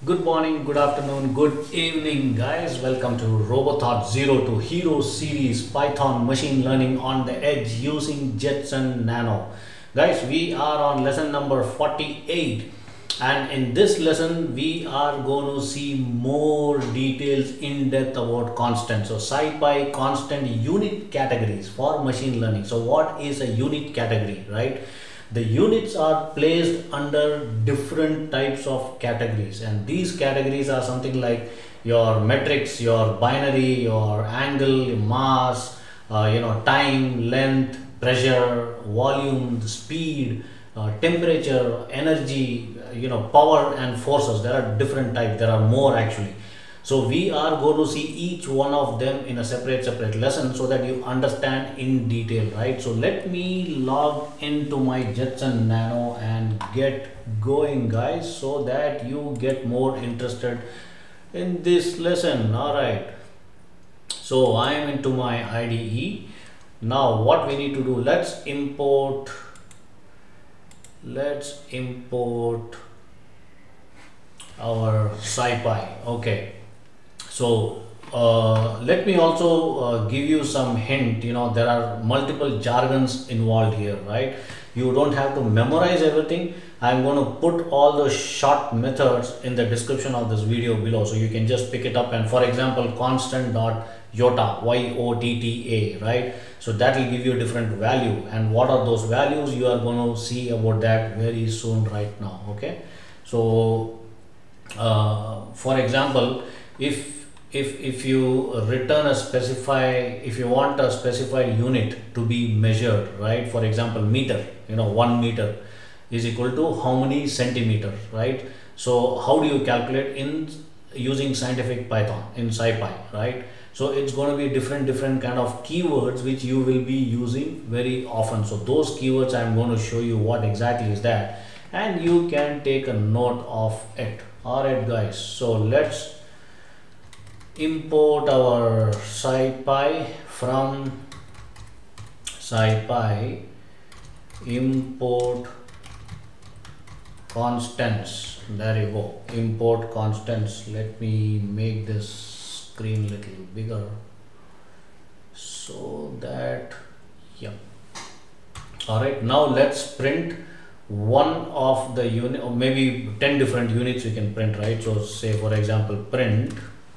Good morning, good afternoon, good evening, guys. Welcome to RoboThought Zero to Hero series Python machine learning on the edge using Jetson Nano. Guys, we are on lesson number 48, and in this lesson, we are going to see more details in depth about constants. So, SciPy constant unit categories for machine learning. So, what is a unit category, right? The units are placed under different types of categories, and these categories are something like your metrics, your binary, your angle, your mass, time, length, pressure, volume, speed, temperature, energy, power and forces. There are different types. There are more actually. So we are going to see each one of them in a separate lesson so that you understand in detail, right? So let me log into my Jetson Nano and get going, guys, so that you get more interested in this lesson. All right. So I am into my IDE. Now what we need to do, let's import our SciPy. Okay. So let me also give you some hint. There are multiple jargons involved here, right? You don't have to memorize everything. I'm going to put all the short methods in the description of this video below, so you can just pick it up. And for example, constant dot YOTA, YOTTA, right? So that will give you a different value. And what are those values? You are going to see about that very soon right now. Okay. So for example, if you return if you want a specified unit to be measured, right? For example, meter, 1 meter is equal to how many centimeters, right? So how do you calculate in using scientific Python in SciPy, right? So it's going to be different kind of keywords which you will be using very often. So those keywords I'm going to show you what exactly is that, and you can take a note of it. All right, guys, so let's import our SciPy from SciPy import constants. There you go, import constants. Let me make this screen a little bigger so that, yeah. All right, now let's print one of the unit, or maybe 10 different units we can print, right? So say for example, print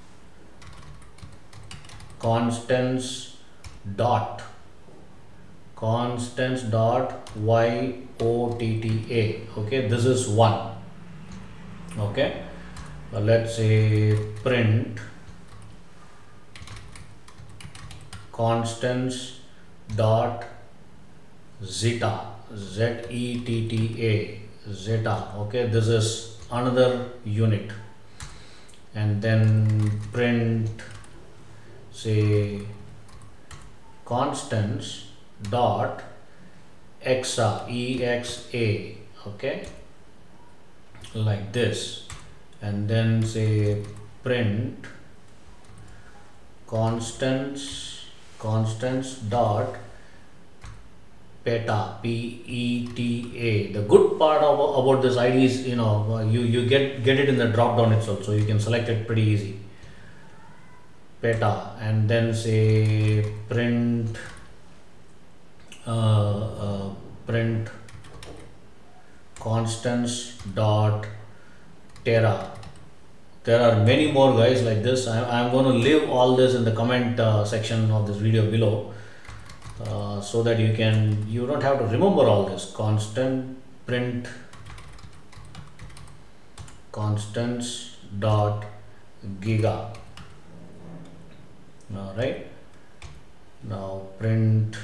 constants dot YOTTA. Okay, this is one. Okay, let's say print constants dot zeta, ZETTA, zeta. Okay, this is another unit. And then print, say, constants dot exa, EXA. Okay, like this. And then say print constants dot PETA, PETA. The good part about this ID is, you get it in the drop down itself, so you can select it pretty easy. PETA. And then say print print constants dot Tera. There are many more, guys, like this. I'm going to leave all this in the comment section of this video below, so that you don't have to remember all this. Print constants dot giga. All right, now print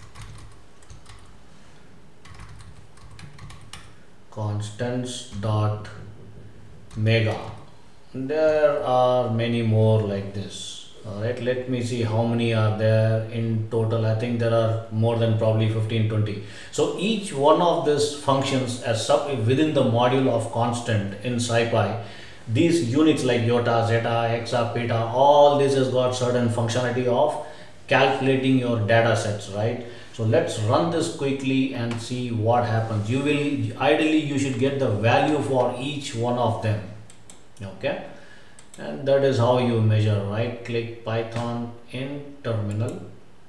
constants dot mega. There are many more like this. All right, let me see how many are there in total. I think there are more than probably 15-20. So each one of these functions as within the module of constant in SciPy, these units like YOTA, zeta, hexa, PETA, all this has got certain functionality of calculating your data sets, right? So let's run this quickly and see what happens. Ideally you should get the value for each one of them. Okay, and that is how you measure. Right click Python in terminal.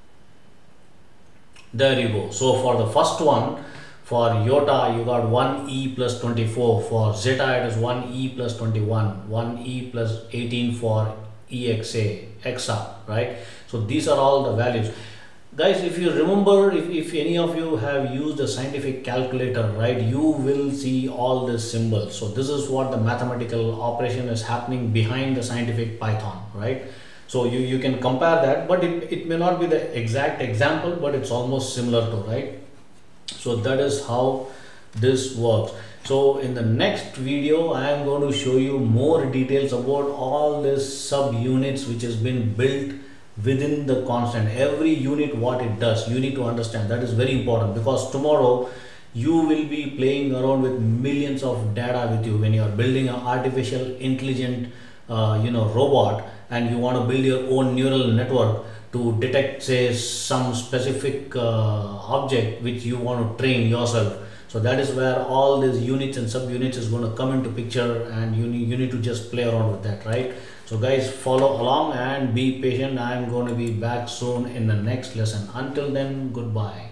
There you go. So for the first one, for iota you got 1e plus 24, for zeta it is 1e plus 21, 1e plus 18 for exa, right? So these are all the values. Guys, if you remember, if any of you have used a scientific calculator, right, you will see all these symbols. So this is what the mathematical operation is happening behind the scientific Python, right? So you can compare that, but it may not be the exact example, but it's almost similar to, right? So that is how this works. So in the next video I am going to show you more details about all these subunits which has been built within the constant. Every unit, what it does, you need to understand. That is very important, because tomorrow you will be playing around with millions of data with you when you are building an artificial intelligent robot, and you want to build your own neural network to detect, say, some specific object which you want to train yourself. So that is where all these units and subunits is going to come into picture, and you need to just play around with that, right? So guys, follow along and be patient. I am going to be back soon in the next lesson. Until then, goodbye.